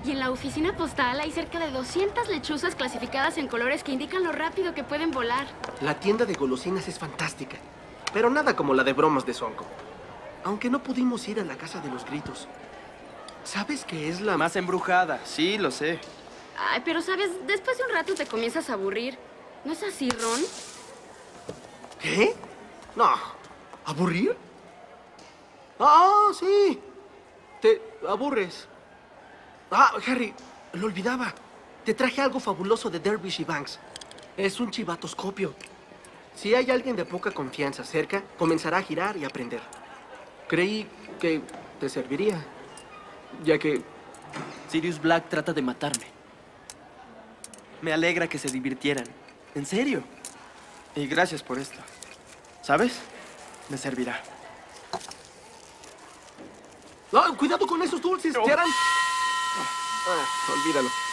Y en la oficina postal hay cerca de 200 lechuzas clasificadas en colores que indican lo rápido que pueden volar. La tienda de golosinas es fantástica, pero nada como la de bromas de Sonko. Aunque no pudimos ir a la casa de los gritos. ¿Sabes qué es la Más embrujada, sí, lo sé. Ay, pero sabes, después de un rato te comienzas a aburrir. ¿No es así, Ron? ¿Qué? No. ¿Aburrir? Ah, sí. Te aburres. Ah, Harry, lo olvidaba. Te traje algo fabuloso de Dervish y Banks. Es un chivatoscopio. Si hay alguien de poca confianza cerca, comenzará a girar y aprender. Creí que te serviría, ya que... Sirius Black trata de matarme. Me alegra que se divirtieran. En serio. Y gracias por esto. ¿Sabes? Me servirá. ¡Ah, cuidado con esos dulces! ¡Te harán! Ah, olvídalo.